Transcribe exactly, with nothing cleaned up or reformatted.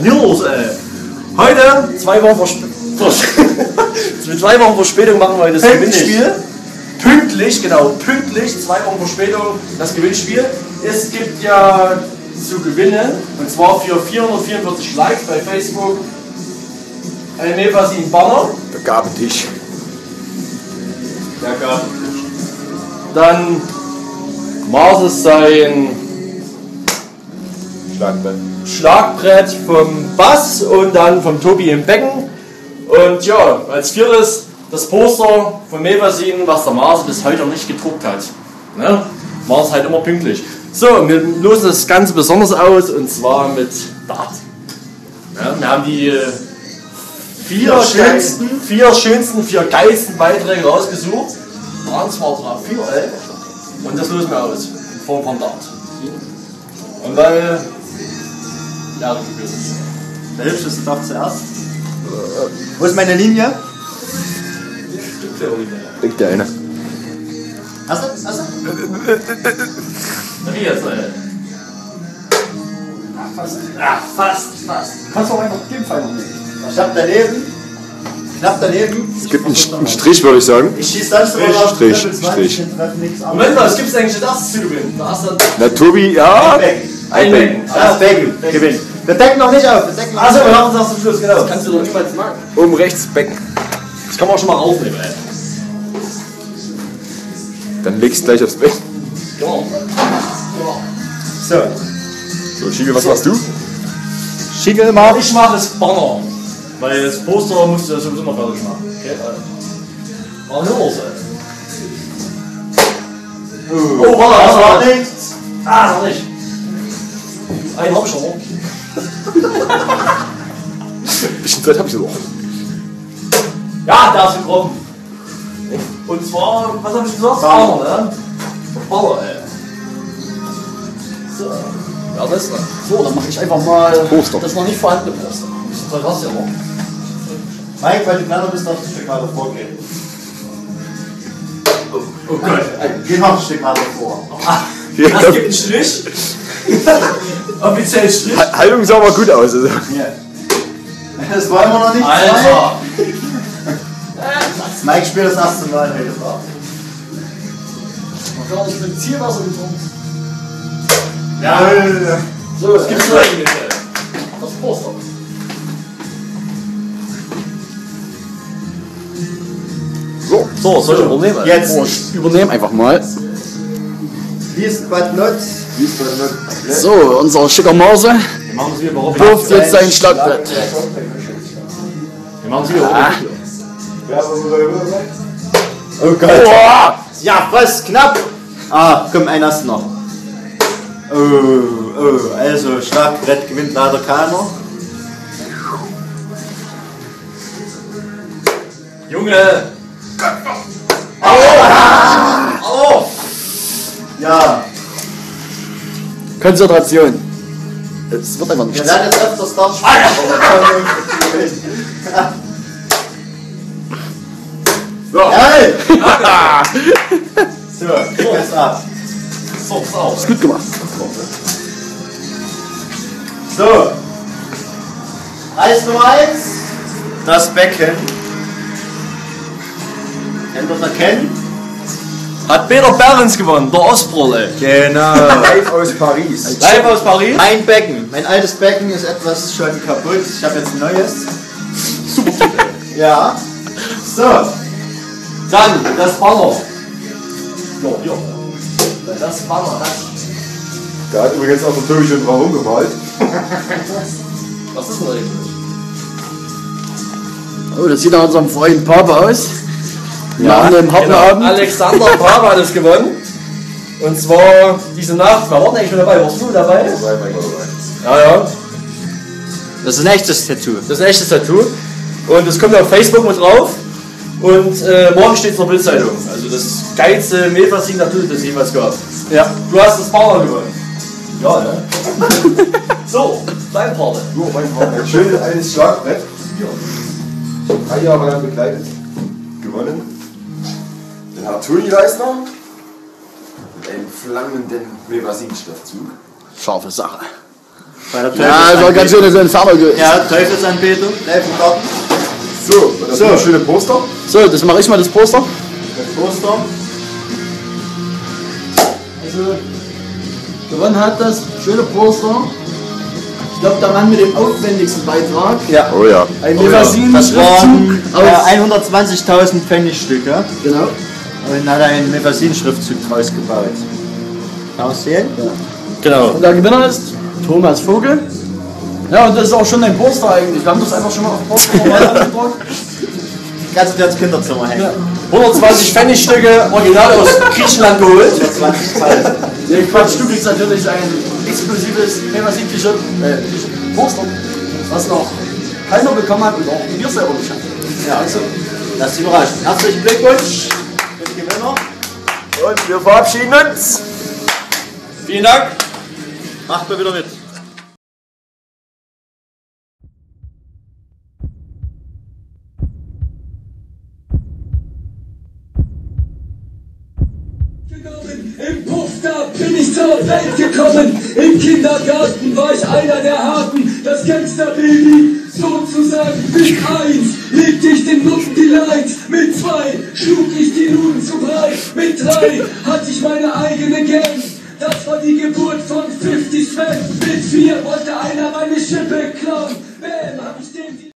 Nils, ey. Heute, zwei Wochen Verspätung. Mit zwei Wochen Verspätung machen wir das Gewinnspiel. Pünktlich, genau, pünktlich, zwei Wochen Verspätung, das Gewinnspiel. Es gibt ja zu gewinnen, und zwar für vierhundertvierundvierzig Likes bei Facebook, ein Mevasin Banner. Der Gabentisch. Der Gabentisch. Dann Marses sein Schlagbrett. Schlagbrett vom Bass und dann vom Tobi im Becken. Und ja, als viertes das Poster von Mevasin, was der Mars bis heute noch nicht gedruckt hat. Ne? Mars halt immer pünktlich. So, wir losen das Ganze besonders aus, und zwar mit Dart. Ja, wir haben die vier, vier, schönsten, vier schönsten, vier geilsten Beiträge rausgesucht. Waren zwar drauf vier, ey. Und das losen wir aus. In Form von Dart. Und weil. Ja, der hübscheste Dart zuerst. Wo ist meine Linie? Denkt der eine. Hast du? Hast du? Na, wie jetzt, ey? Ach, fast. Ach, fast, fast. Kannst du auch einfach den Fall noch nehmen. Ich hab daneben. Knapp daneben. Es gibt einen, einen Strich, würde ich sagen. Ich schieß dann schon mal auf Strich, Strich. Strich. Moment mal, was gibt's eigentlich als erstes zu gewinnen? Da hast du Na, Tobi, ja. Ein Becken. ein Becken. Das Becken. Gewinn. Wir decken noch nicht auf. Wir decken noch Achso, nicht wir auf. machen das zum Schluss, genau. Das kannst du doch niemals machen. Oben rechts Becken. Das kann man auch schon mal aufnehmen, ey. Dann legst du gleich aufs Becken. Genau. So. So, Schiegel, was machst du? Schiegel mal. Ich mache das Banner. Weil das Poster musst du ja sowieso mal fertig machen. Okay? War nur so. Oh, warte, das war nichts. Ah, noch nicht. Einen hab ich schon. Bisschen Zeit hab ich noch. Ja, der ist gekommen. Und zwar, was hab ich gesagt? Banner, ne? Banner, ey. So. Ja, das ist so, dann mache ich einfach mal Poster. das noch nicht vorhandene Poster. Das war's ja noch. Mike, weil du kleiner bist, darfst du ein Stück weiter vorgehen. Oh, oh Gott. Geh noch ein Stück weiter vor. Ja, Das gibt einen Strich. Offiziell Strich. Haltung sah aber gut aus. Also. Ja. Das war immer noch nicht. Alter. Mike spielt das erste Mal heute drauf. Man kann nicht mit Zielwasser getrunken. Ja. So, es gibt nur eigentlich das Poster. So, So, soll ich übernehmen? Jetzt. oh, ich übernehme einfach mal. Liest but not. Liest but not. So, unser schicker Mause Wir machen es wieder warum? wirft jetzt sein Schlagbrett. Wir machen es wieder warum? Oh Gott. Boah! Ja, was? Knapp. Ah, komm, ein hast du noch. Oh, oh, also Schlagbrett gewinnt leider keiner. Junge! Oh! Ja, Konzentration. Es wird einfach wir nichts. werden jetzt öfters Dart spielen, aber wir können So, Hey! So, gib jetzt ab. so, pass auf. Ist gut gemacht. So. Preis Nummer eins. Das Becken. Kennt ihr das erkennen? Hat Peter Behrens gewonnen, der Ostbrolle. Genau. Live aus Paris. Live aus Paris. Mein Becken. Mein altes Becken ist etwas schon kaputt. Ich habe jetzt ein neues. Super Typ, Ja. So. Dann das Banner. So, ja. Das Banner, das. Da hat übrigens auch der Tobi schon drauf rumgemalt. Was ist denn eigentlich? Oh, das sieht nach unserem Freund Papa aus. Nach einem harten Genau. Abend. Alexander Papa hat es gewonnen. Und zwar diese Nacht. Wer war denn eigentlich schon dabei? Warst du dabei? Ja, ja. Das ist ein echtes Tattoo. Das ist ein echtes Tattoo. Und das kommt auf Facebook mit drauf. Und äh, morgen steht es in der Bildzeitung. Also das geilste Mehlfassing-Tattoo, das es jemals gab. Ja. Du hast das Banner gewonnen. Ja, ne? So, dein Partner. So, mein Freund, ein schönes altes Schlagbrett. Drei Jahre lang begleitet. Gewonnen. Den Herr Toni Leisner. Mit einem flammenden Mevasin-Schriftzug. Scharfe Sache. Bei der Ja, das war ganz schön, so ein Farbe. Ja, Teufelsanbetung, live im Garten. So, und das So. so. schöne Poster. So, das mache ich mal, das Poster. Das Poster. Also, gewonnen hat das schöne Poster. Ich glaube, der Mann mit dem aufwendigsten Beitrag. Ja. Oh ja. Ein Oh ja. Das Mevasin-Schriftzug waren äh, aus. hundertzwanzigtausend Pfennigstücke Genau. und hat einen Mevasin-Schriftzug draus gebaut. Aussehen? Genau. Und der Gewinner ist Thomas Vogel. Ja, und das ist auch schon ein Poster eigentlich. Wir haben das einfach schon mal auf Poster normal angedruckt. Kannst du dir ins Kinderzimmer hängen? Ja. hundertzwanzig Pfennigstücke, original aus Griechenland geholt. hundertzwanzigtausend. Nee, Quatsch, du kriegst natürlich ein exklusives Mevasin-T-Shirt, äh, Poster, was noch keiner bekommen hat und auch wir selber nicht haben. Ja, also, lass dich überraschen. Herzlichen Glückwunsch für die Gewinner. Und wir verabschieden uns. Vielen Dank. Macht mal wieder mit. Im Puff, da bin ich zur Welt gekommen. Im Kindergarten war ich einer der Harten. Das Gangster-Baby, sozusagen mit eins legte ich den Nutten die Leid. Mit zwei schlug ich die Nuden zu breit. Mit drei hatte ich meine eigene Gang. Das war die Geburt von fünfzig Cent. Mit vier wollte einer meine Schippe klauen. Bäm, hab ich den die